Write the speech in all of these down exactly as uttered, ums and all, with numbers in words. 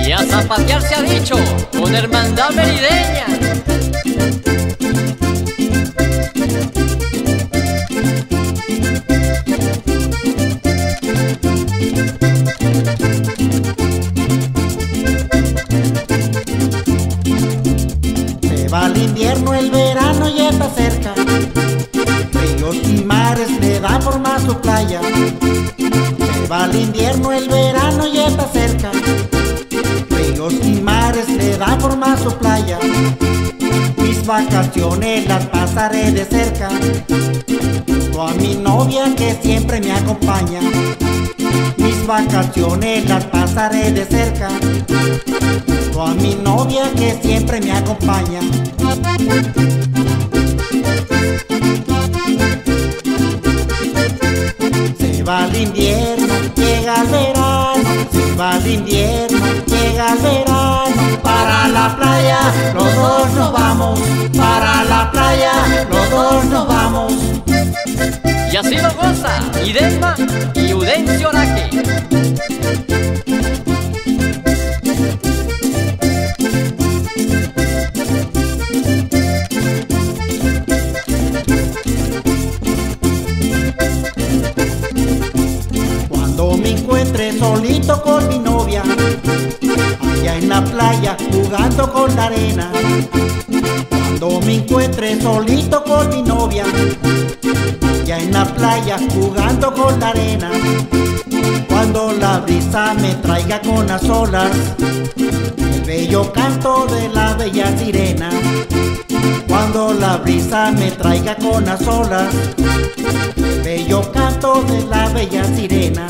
Y a zapatear se ha dicho, con hermandad merideña. Se va el invierno, el verano ya está cerca. Ríos y mares le da forma a su playa. Se va el invierno, el verano ya está cerca. Ríos y mares le da forma a su playa. Mis vacaciones las pasaré de cerca, junto a mi novia que siempre me acompaña. Mis vacaciones las pasaré de cerca, junto a mi novia que siempre me acompaña. Se va el invierno, llega el verano. Se va el invierno, llega el verano. Para la playa los dos nos vamos. Para la playa los dos nos vamos. Y así lo goza Idelma y Udencio Araque. Cuando me encuentre solito con mi novia, allá en la playa jugando con la arena. Cuando me encuentre solito con mi novia, allá en la playa jugando con la arena. Cuando la brisa me traiga con las olas, el bello canto de la bella sirena. Cuando la brisa me traiga con las olas, el bello canto de la bella sirena.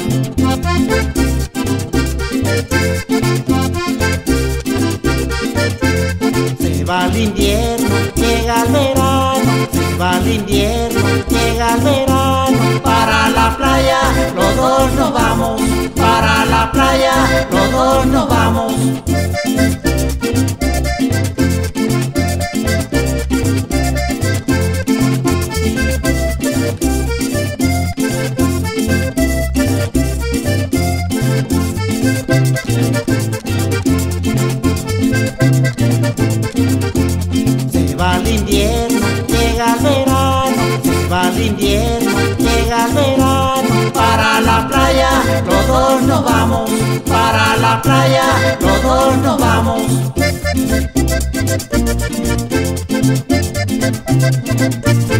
Se va el invierno, llega el verano. Se va el invierno, llega el verano. Para la playa los dos nos vamos. Para la playa los dos nos vamos. Se va el invierno, llega el verano. Se va el invierno, llega el verano. Para la playa los dos nos vamos. Para la playa los dos nos vamos.